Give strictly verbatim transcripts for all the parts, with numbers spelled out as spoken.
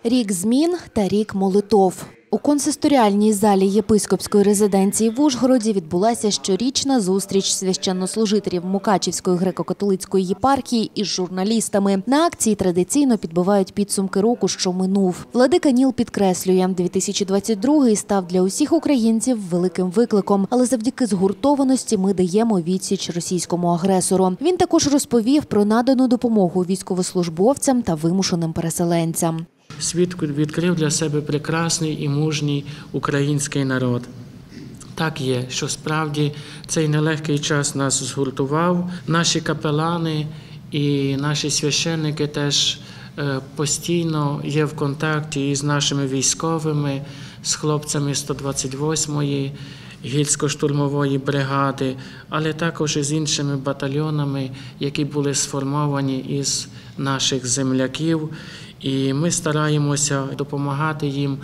Рік змін та рік молитов. У консисторіальній залі єпископської резиденції в Ужгороді відбулася щорічна зустріч священнослужителів Мукачівської греко-католицької єпархії із журналістами. На акції традиційно підбивають підсумки року, що минув. Владика Ніл підкреслює, дві тисячі двадцять другий став для усіх українців великим викликом, але завдяки згуртованості ми даємо відсіч російському агресору. Він також розповів про надану допомогу військовослужбовцям та вимушеним переселенцям. Світ відкрив для себе прекрасний і мужній український народ. Так є, що справді цей нелегкий час нас згуртував. Наші капелани і наші священники теж постійно є в контакті із нашими військовими, з хлопцями сто двадцять восьмої гірсько-штурмової бригади, але також із іншими батальйонами, які були сформовані із наших земляків. І ми стараємося допомагати їм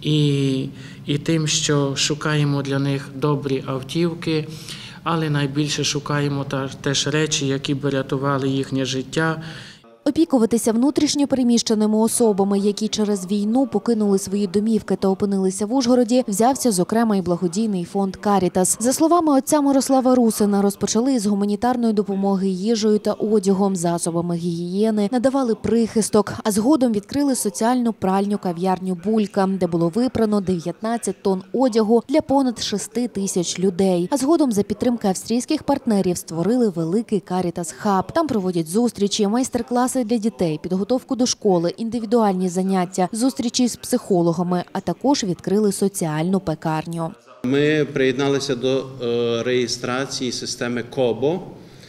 і, і тим, що шукаємо для них добрі автівки, але найбільше шукаємо теж речі, які б рятували їхнє життя. Опікуватися внутрішньо переміщеними особами, які через війну покинули свої домівки та опинилися в Ужгороді, взявся, зокрема, і благодійний фонд «Карітас». За словами отця Мирослава Русина, розпочали із гуманітарної допомоги їжею та одягом, засобами гігієни, надавали прихисток, а згодом відкрили соціальну пральню кав'ярню «Булька», де було випрано дев'ятнадцять тонн одягу для понад шести тисяч людей. А згодом за підтримки австрійських партнерів створили великий «Карітас Хаб». Там проводять зустрічі, майстер-класи для дітей, підготовку до школи, індивідуальні заняття, зустрічі з психологами, а також відкрили соціальну пекарню. Ми приєдналися до реєстрації системи КОБО.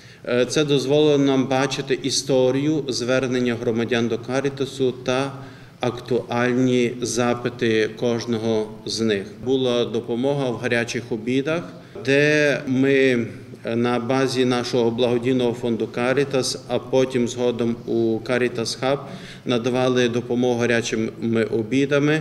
Це дозволило нам бачити історію звернення громадян до Карітасу та актуальні запити кожного з них. Була допомога в гарячих обідах, де ми на базі нашого благодійного фонду «Карітас», а потім згодом у «Карітас Хаб» надавали допомогу гарячими обідами.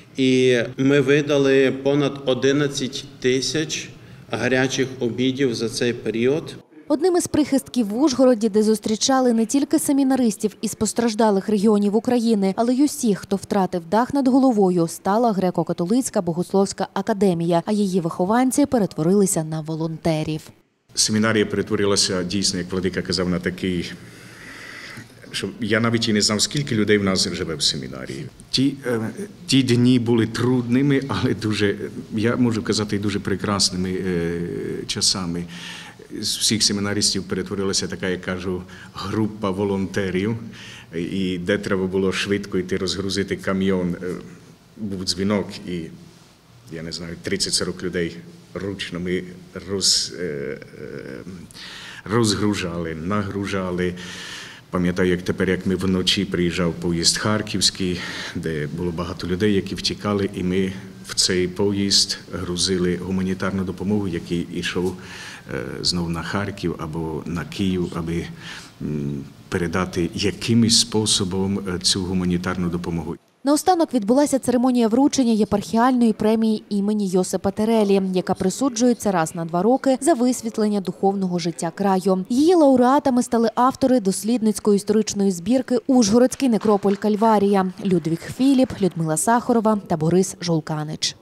І ми видали понад одинадцять тисяч гарячих обідів за цей період. Одним із прихистків в Ужгороді, де зустрічали не тільки семінаристів із постраждалих регіонів України, але й усіх, хто втратив дах над головою, стала греко-католицька богословська академія, а її вихованці перетворилися на волонтерів. Семінарія перетворилася дійсно, як владика казав, на такий, що я навіть і не знав, скільки людей в нас живе в семінарії. Ті, ті дні були трудними, але дуже, я можу казати, дуже прекрасними е, часами. З всіх семінаристів перетворилася така, я кажу, група волонтерів, і де треба було швидко йти розгрузити кам'йон, був дзвінок і, я не знаю, тридцять-сорок людей ручно ми роз, розгружали, нагружали. Пам'ятаю, як тепер, як ми вночі приїжджав поїзд харківський, де було багато людей, які втікали, і ми в цей поїзд грузили гуманітарну допомогу, який йшов знову на Харків або на Київ, аби передати якимось способом цю гуманітарну допомогу. Наостанок відбулася церемонія вручення єпархіальної премії імені Йосипа Терелі, яка присуджується раз на два роки за висвітлення духовного життя краю. Її лауреатами стали автори дослідницької історичної збірки «Ужгородський некрополь Кальварія» Людвіг Філіп, Людмила Сахарова та Борис Жолканич.